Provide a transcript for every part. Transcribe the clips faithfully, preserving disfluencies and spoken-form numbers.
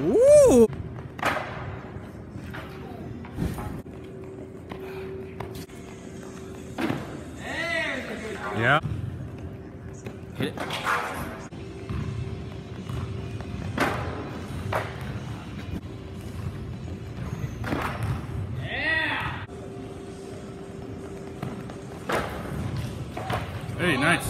Ooh! Yeah. Hit it. Yeah. Hey, nice.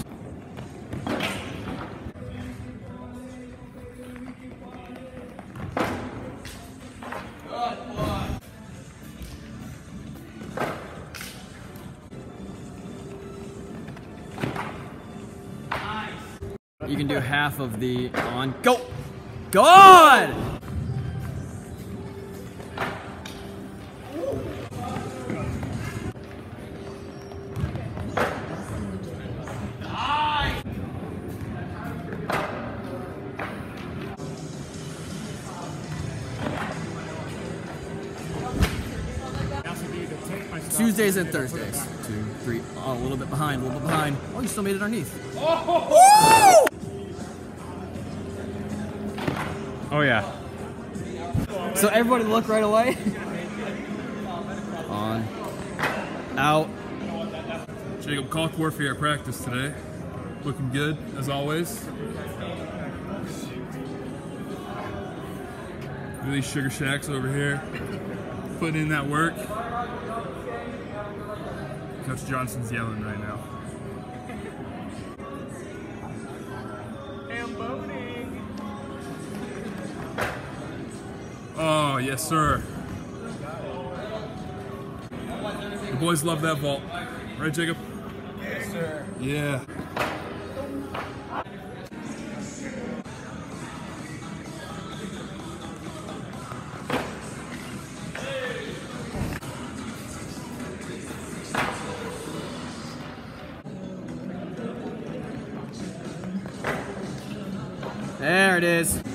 You can do half of the on. Go! God! Tuesdays and Thursdays. Two, three. Oh, a little bit behind, a little bit behind. Oh, you still made it underneath. Oh, oh yeah. So everybody look right away. On. Out. Jacob Caulk Warfare at practice today. Looking good, as always. Look at these sugar shacks over here. Putting in that work. Coach Johnson's yelling right now. Oh, yes, sir. The boys love that vault. Right, Jacob? Yes, sir. Yeah. There it is.